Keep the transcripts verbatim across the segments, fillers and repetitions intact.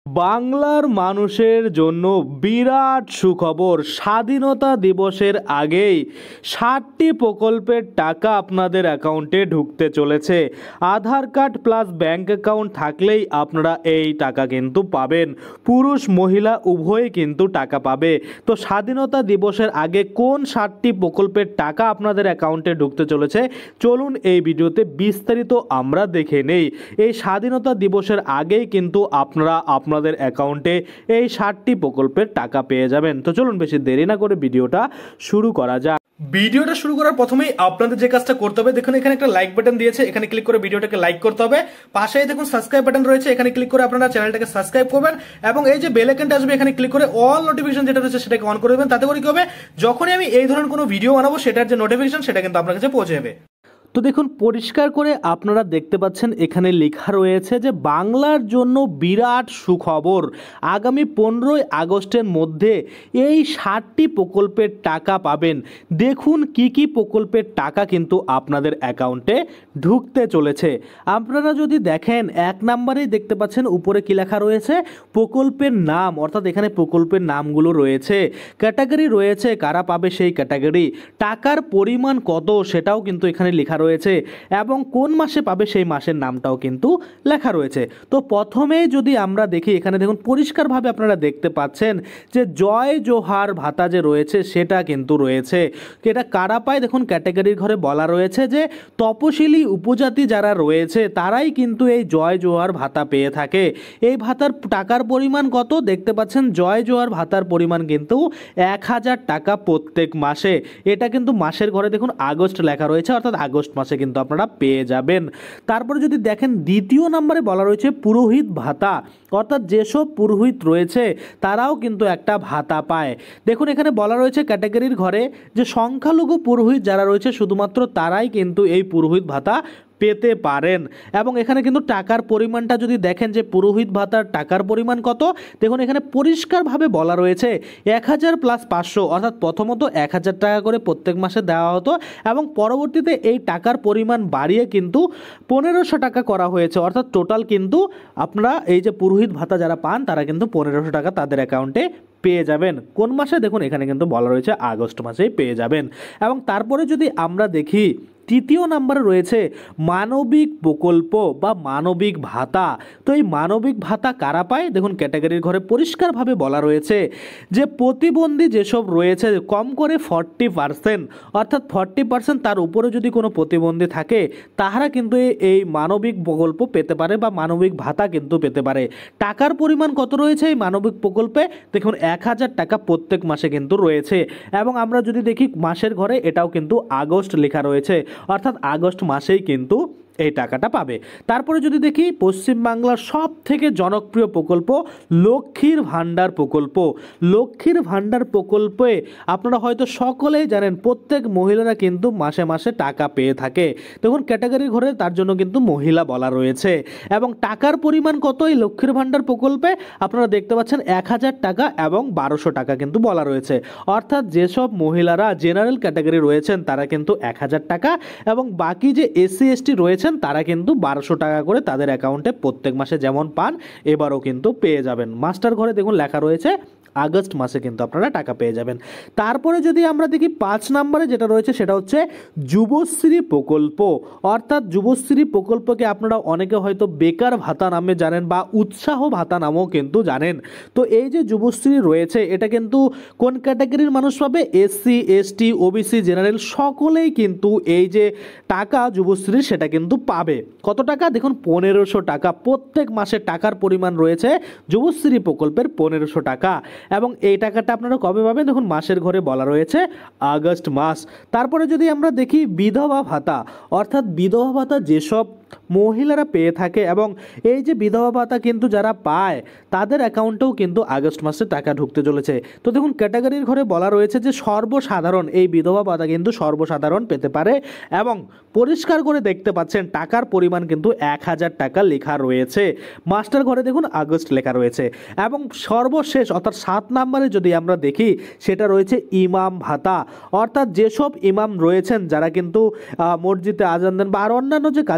বাংলার মানুষের জন্য বিরাট সুখবর। স্বাধীনতা দিবসের আগেই ষাটটি প্রকল্পের টাকা আপনাদের অ্যাকাউন্টে ঢুকতে চলেছে। Aadhaar card plus bank account থাকলেই আপনারা এই টাকা কিন্তু পাবেন। পুরুষ মহিলা উভয়ে কিন্তু টাকা পাবে। তো স্বাধীনতা দিবসের আগে কোন ষাটটি প্রকল্পের টাকা আপনাদের অ্যাকাউন্টে ঢুকতে চলেছে চলুন এই ভিডিওতে বিস্তারিত আমরা দেখে নেই। এই স্বাধীনতা দিবসের আগেই কিন্তু আপনারা আপনাদের অ্যাকাউন্টে এই ষাটটি প্রকল্পের টাকা পেয়ে যাবেন। তো চলুন বেশি দেরি না করে ভিডিওটা শুরু করা যাক। ভিডিওটা শুরু করার প্রথমেই আপনাদের যে কাজটা করতে হবে, দেখুন এখানে একটা লাইক বাটন দিয়েছে, এখানে ক্লিক করে ভিডিওটাকে লাইক করতে হবে। পাশেই দেখুন সাবস্ক্রাইব বাটন রয়েছে, এখানে ক্লিক করে আপনারা চ্যানেলটাকে সাবস্ক্রাইব করবেন এবং এই যে বেল আইকনটা আসবে এখানে ক্লিক করে অল নোটিফিকেশন যেটা রয়েছে সেটাকে অন করে দেবেন। তাতে করে কি হবে, যখনই আমি এই ধরনের কোনো ভিডিও বানাবো সেটার যে নোটিফিকেশন সেটা কিন্তু আপনার কাছে পৌঁছে যাবে। তো দেখুন পরিষ্কার করে আপনারা দেখতে পাচ্ছেন এখানে লেখা রয়েছে যে বাংলার জন্য বিরাট সুখবর। আগামী পনেরোই আগস্টের মধ্যে এই ষাটটি প্রকল্পের টাকা পাবেন। দেখুন কি কি প্রকল্পের টাকা কিন্তু আপনাদের অ্যাকাউন্টে ঢুকতে চলেছে। আপনারা যদি দেখেন এক নম্বরেই দেখতে পাচ্ছেন উপরে কি লেখা রয়েছে, প্রকল্পের নাম, অর্থাৎ এখানে প্রকল্পের নামগুলো রয়েছে, ক্যাটাগরি রয়েছে, কারা পাবে সেই ক্যাটাগরি, টাকার পরিমাণ কত সেটাও কিন্তু এখানে লেখা রয়েছে এবং কোন মাসে পাবে সেই মাসের নামটাও কিন্তু লেখা রয়েছে। তো প্রথমে যদি আমরা দেখি এখানে দেখুন পরিষ্কারভাবে আপনারা দেখতে পাচ্ছেন যে জয় জোহার ভাতা যে রয়েছে সেটা কিন্তু রয়েছে। এটা কারা পায় দেখুন ক্যাটাগরির ঘরে বলা রয়েছে যে তপশিলি উপজাতি যারা রয়েছে তারাই কিন্তু এই জয় জোহার ভাতা পেয়ে থাকে। এই ভাতার টাকার পরিমাণ কত দেখতে পাচ্ছেন, জয় জোহার ভাতার পরিমাণ কিন্তু এক হাজার টাকা প্রত্যেক মাসে। এটা কিন্তু মাসের ঘরে দেখুন আগস্ট লেখা রয়েছে, অর্থাৎ আগস্ট মাসে কিন্তু আপনারা পেয়ে যাবেন। তারপরে যদি দেখেন দ্বিতীয় নম্বরে বলা রয়েছে পুরোহিত ভাতা, অর্থাৎ যেসব পুরোহিত রয়েছে তারাও কিন্তু একটা ভাতা পায়। দেখুন এখানে বলা রয়েছে ক্যাটাগরির ঘরে যে সংখ্যালঘু পুরোহিত যারা রয়েছে শুধুমাত্র তারাই কিন্তু এই পুরোহিত ভাতা পেতে পারেন। এবং এখানে কিন্তু টাকার পরিমাণটা যদি দেখেন যে পুরোহিত ভাতার টাকার পরিমাণ কত, দেখুন এখানে পরিষ্কারভাবে বলা রয়েছে এক হাজার প্লাস পাঁচশো, অর্থাৎ প্রথমত এক হাজার টাকা করে প্রত্যেক মাসে দেওয়া হতো এবং পরবর্তীতে এই টাকার পরিমাণ বাড়িয়ে কিন্তু পনেরোশো টাকা করা হয়েছে। অর্থাৎ টোটাল কিন্তু আপনারা এই যে পুরোহিত ভাতা যারা পান তারা কিন্তু পনেরোশো টাকা তাদের অ্যাকাউন্টে পেয়ে যাবেন। কোন মাসে দেখুন এখানে কিন্তু বলা রয়েছে আগস্ট মাসেই পেয়ে যাবেন। এবং তারপরে যদি আমরা দেখি তৃতীয় নম্বরে রয়েছে মানবিক প্রকল্প বা মানবিক ভাতা। তো এই মানবিক ভাতা কারা পায় দেখুন ক্যাটাগরির ঘরে পরিষ্কারভাবে বলা রয়েছে যে প্রতিবন্ধী যেসব রয়েছে কম করে ফর্টি পার্সেন্ট, অর্থাৎ ফর্টি পার্সেন্ট তার উপরে যদি কোনো প্রতিবন্ধী থাকে তাহারা কিন্তু এই মানবিক প্রকল্প পেতে পারে বা মানবিক ভাতা কিন্তু পেতে পারে। টাকার পরিমাণ কত রয়েছে এই মানবিক প্রকল্পে দেখুন এক হাজার টাকা প্রত্যেক মাসে কিন্তু রয়েছে। এবং আমরা যদি দেখি মাসের ঘরে এটাও কিন্তু আগস্ট লেখা রয়েছে, অর্থাৎ আগস্ট মাসেই কিন্তু এই টাকাটা পাবে। তারপরে যদি দেখি পশ্চিমবাংলার সব থেকে জনপ্রিয় প্রকল্প লক্ষ্মীর ভাণ্ডার প্রকল্প। লক্ষ্মীর ভাণ্ডার প্রকল্পে আপনারা হয়তো সকলেই জানেন প্রত্যেক মহিলারা কিন্তু মাসে মাসে টাকা পেয়ে থাকে। দেখুন ক্যাটাগরি ঘরে তার জন্য কিন্তু মহিলা বলা রয়েছে। এবং টাকার পরিমাণ কত এই লক্ষ্মীর ভাণ্ডার প্রকল্পে আপনারা দেখতে পাচ্ছেন এক হাজার টাকা এবং বারোশো টাকা কিন্তু বলা রয়েছে। অর্থাৎ যেসব মহিলারা জেনারেল ক্যাটাগরি রয়েছেন তারা কিন্তু এক হাজার টাকা এবং বাকি যে এসসি এসটি রয়েছেন তারা কিন্তু বারোশো টাকা করে তাদের অ্যাকাউন্টে প্রত্যেক মাসে যেমন পান এবারও কিন্তু পেয়ে যাবেন। মাস্টার ঘরে দেখুন লেখা রয়েছে আগস্ট মাসে কিন্তু আপনারা টাকা পেয়ে যাবেন। তারপরে যদি আমরা দেখি পাঁচ নম্বরে যেটা রয়েছে সেটা হচ্ছে যুবশ্রী প্রকল্প। অর্থাৎ যুবশ্রী প্রকল্পকে আপনারা অনেকে হয়তো বেকার ভাতা নামে জানেন বা উৎসাহ ভাতা নামেও কিন্তু জানেন। তো এই যে যুবশ্রী রয়েছে এটা কিন্তু কোন ক্যাটাগরির মানুষ পাবে, এসসি এসটি ওবিসি জেনারেল সকলেই কিন্তু এই যে টাকা যুবশ্রী সেটা কিন্তু পাবে। কত টাকা দেখুন পনেরোশো টাকা প্রত্যেক মাসে টাকার পরিমাণ রয়েছে যুবশ্রী প্রকল্পের পনেরোশো টাকা। এবং এই টাকাটা আপনারা কবে পাবেন দেখুন মাসের ঘরে বলা রয়েছে আগস্ট মাস। তারপরে যদি আমরা দেখি বিধবা ভাতা, অর্থাৎ বিধবা ভাতা যেসব মহিলারা পেয়ে থাকে এবং এই যে বিধবা ভাতা কিন্তু যারা পায় তাদের অ্যাকাউন্টেও কিন্তু আগস্ট মাসে টাকা ঢুকতে চলেছে। তো দেখুন ক্যাটাগরির ঘরে বলা রয়েছে যে সর্বসাধারণ এই বিধবা ভাতা কিন্তু সর্বসাধারণ পেতে পারে এবং পরিষ্কার করে দেখতে পাচ্ছেন টাকার পরিমাণ কিন্তু এক হাজার টাকা লেখা রয়েছে। মাস্টার ঘরে দেখুন আগস্ট লেখা রয়েছে। এবং সর্বশেষ অর্থাৎ সাত নম্বরে যদি আমরা দেখি সেটা রয়েছে ইমাম ভাতা, অর্থাৎ যেসব ইমাম রয়েছেন যারা কিন্তু মসজিদে আজান দেন বা আর অন্যান্য যে কাজের সাথে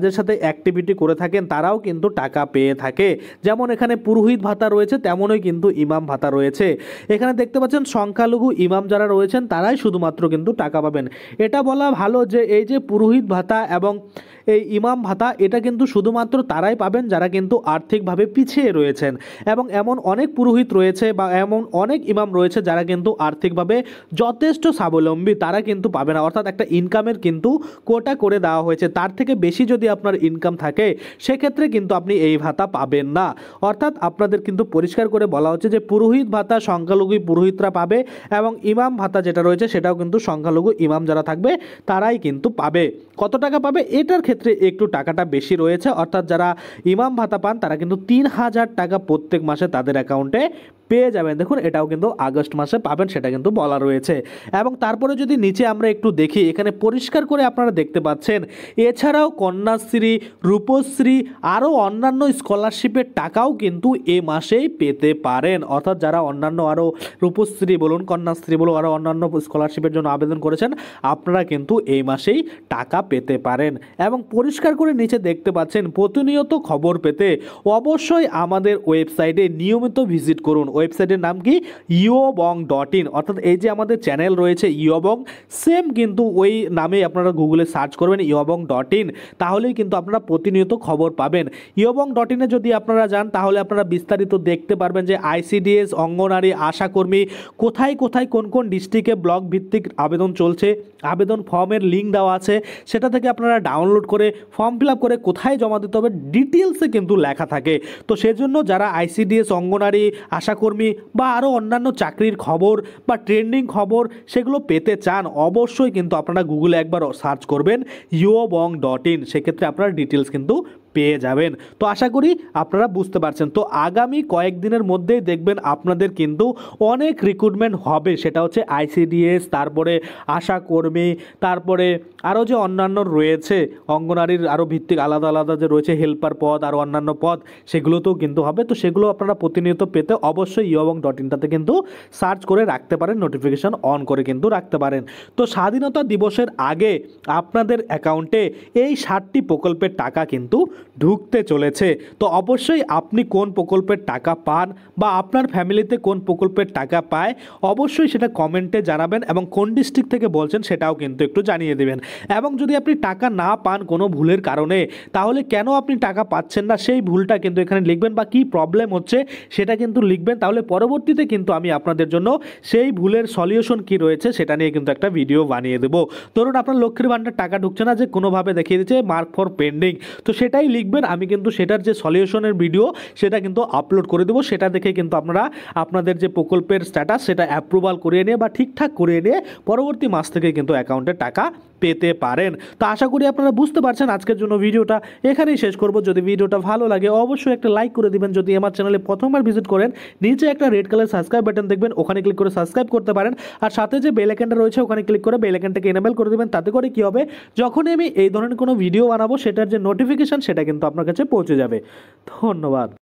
অ্যাক্টিভিটি করে থাকেন তারাও কিন্তু টাকা পেয়ে থাকে। যেমন এখানে পুরোহিত ভাতা রয়েছে, তেমনই কিন্তু ইমাম ভাতা রয়েছে। এখানে দেখতে পাচ্ছেন সংখ্যালঘু ইমাম যারা রয়েছেন তারাই শুধুমাত্র কিন্তু টাকা পাবেন। এটা বলা ভালো যে এই যে পুরোহিত ভাতা এবং এই ইমাম ভাতা এটা কিন্তু শুধুমাত্র তারাই পাবেন যারা কিন্তু আর্থিকভাবে পিছিয়ে রয়েছেন, এবং এমন অনেক পুরোহিত রয়েছে বা এমন অনেক ইমাম রয়েছে যারা কিন্তু আর্থিকভাবে যথেষ্ট স্বাবলম্বী, তারা কিন্তু পাবে না। অর্থাৎ একটা ইনকামের কিন্তু কোটা করে দেওয়া হয়েছে, তার থেকে বেশি যদি আপনার ইনকাম থাকে সেক্ষেত্রে কিন্তু আপনি এই ভাতা পাবেন না। অর্থাৎ আপনাদের কিন্তু পরিষ্কার করে বলা হচ্ছে যে পুরোহিত ভাতা সংখ্যালঘু পুরোহিতরা পাবে, এবং ইমাম ভাতা যেটা রয়েছে সেটাও কিন্তু সংখ্যালঘু ইমাম যারা থাকবে তারাই কিন্তু পাবে। কত টাকা পাবে এটার ক্ষেত্রে একটু টাকাটা বেশি রয়েছে। অর্থাৎ যারা ইমাম ভাতা পান তারা কিন্তু তিন হাজার টাকা প্রত্যেক মাসে তাদের অ্যাকাউন্টে পেয়ে যাবেন। দেখুন এটাও কিন্তু আগস্ট মাসে পাবেন সেটা কিন্তু বলা রয়েছে। এবং তারপরে যদি নিচে আমরা একটু দেখি, এখানে পরিষ্কার করে আপনারা দেখতে পাচ্ছেন এছাড়াও কন্যাশ্রী, রূপশ্রী আরও অন্যান্য স্কলারশিপের টাকাও কিন্তু এ মাসেই পেতে পারেন। অর্থাৎ যারা অন্যান্য আরও রূপশ্রী বলুন, কন্যাশ্রী বলুন, আরও অন্যান্য স্কলারশিপের জন্য আবেদন করেছেন আপনারা কিন্তু এই মাসেই টাকা পেতে পারেন। এবং পরিষ্কার করে নিচে দেখতে পাচ্ছেন প্রতিনিয়ত খবর পেতে অবশ্যই আমাদের ওয়েবসাইটে নিয়মিত ভিজিট করুন। ওয়েবসাইটের নাম কি ইয়োবং ডট ইন। অর্থাৎ এই যে আমাদের চ্যানেল রয়েছে ইয়োবং, সেম কিন্তু ওই নামে আপনারা গুগলে সার্চ করবেন ইয়োবং ডট ইন, তাহলেই কিন্তু আপনারা প্রতিনিয়ত খবর পাবেন। ইয়োবং ডট ইনে যদি আপনারা যান তাহলে আপনারা বিস্তারিত দেখতে পারবেন যে আইসিডিএস, অঙ্গনারী, আশাকর্মী কোথায় কোথায় কোন কোন ডিস্ট্রিক্টে ব্লক ভিত্তিক আবেদন চলছে, আবেদন ফর্মের লিঙ্ক দেওয়া আছে, সেটা থেকে আপনারা ডাউনলোড করে ফর্ম ফিল আপ করে কোথায় জমা দিতে হবে ডিটেলসে কিন্তু লেখা থাকে। তো সেজন্য যারা আইসিডিএস, অঙ্গনারী, আশাকর্মী বা আরও অন্যান্য চাকরির খবর বা ট্রেন্ডিং খবর সেগুলো পেতে চান অবশ্যই কিন্তু আপনারা গুগলে একবার সার্চ করবেন ইয়োবং ডট ইন, সেক্ষেত্রে আপনারা ডিটেলস কিন্তু পেয়ে যাবেন। তো আশা করি আপনারা বুঝতে পারছেন। তো আগামী কয়েকদিনের মধ্যেই দেখবেন আপনাদের কিন্তু অনেক রিক্রুটমেন্ট হবে, সেটা হচ্ছে আইসিডিএস, তারপরে আশাকর্মী, তারপরে আরও যে অন্যান্য রয়েছে অঙ্গনারীর আরও ভিত্তিক আলাদা আলাদা যে রয়েছে হেল্পার পদ আর অন্যান্য পদ সেগুলোতেও কিন্তু হবে। তো সেগুলো আপনারা প্রতিনিয়ত পেতে অবশ্যই ইয়োবং ডট ইনটাতে কিন্তু সার্চ করে রাখতে পারেন, নোটিফিকেশন অন করে কিন্তু রাখতে পারেন। তো স্বাধীনতা দিবসের আগে আপনাদের অ্যাকাউন্টে এই ষাটটি প্রকল্পের টাকা কিন্তু ঢুকতে চলেছে। তো অবশ্যই আপনি কোন প্রকল্পের টাকা পান বা আপনার ফ্যামিলিতে কোন প্রকল্পের টাকা পায় অবশ্যই সেটা কমেন্টে জানাবেন, এবং কোন ডিস্ট্রিক্ট থেকে বলছেন সেটাও কিন্তু একটু জানিয়ে দেবেন। এবং যদি আপনি টাকা না পান কোনো ভুলের কারণে, তাহলে কেন আপনি টাকা পাচ্ছেন না সেই ভুলটা কিন্তু এখানে লিখবেন, বা কী প্রবলেম হচ্ছে সেটা কিন্তু লিখবেন। তাহলে পরবর্তীতে কিন্তু আমি আপনাদের জন্য সেই ভুলের সলিউশন কি রয়েছে সেটা নিয়ে কিন্তু একটা ভিডিও বানিয়ে দেবো। ধরুন আপনার লক্ষ্মীর ভাণ্ডার টাকা ঢুকছে না, যে কোনোভাবে দেখিয়ে দিচ্ছে মার্ক ফর পেন্ডিং, তো সেটাই লিখবেন। আমি কিন্তু সেটার যে সলিউশনের ভিডিও সেটা কিন্তু আপলোড করে দেবো, সেটা দেখে কিন্তু আপনারা আপনাদের যে প্রকল্পের স্ট্যাটাস সেটা অ্যাপ্রুভাল করিয়ে নিয়ে বা ঠিকঠাক করিয়ে নিয়ে পরবর্তী মাস থেকে কিন্তু অ্যাকাউন্টে টাকা পেতে পারেন। তো আশা করি আপনারা বুঝতে পারছেন। আজকের জন্য ভিডিওটা এখানেই শেষ করব। যদি ভিডিওটা ভালো লাগে অবশ্যই একটা লাইক করে দিবেন। যদি আমার চ্যানেলে প্রথমবার ভিজিট করেন নিচে একটা রেড কালার সাবস্ক্রাইব বাটন দেখবেন, ওখানে ক্লিক করে সাবস্ক্রাইব করতে পারেন। আর সাথে যে বেল আইকনটা রয়েছে ওখানে ক্লিক করে বেল আইকনটাকে এনেবল করে দেবেন। তাতে করে কি হবে, যখনই আমি এই ধরনের কোনো ভিডিও বানাবো সেটার যে নোটিফিকেশন সেটা কিন্তু আপনার কাছে পৌঁছে যাবে। ধন্যবাদ।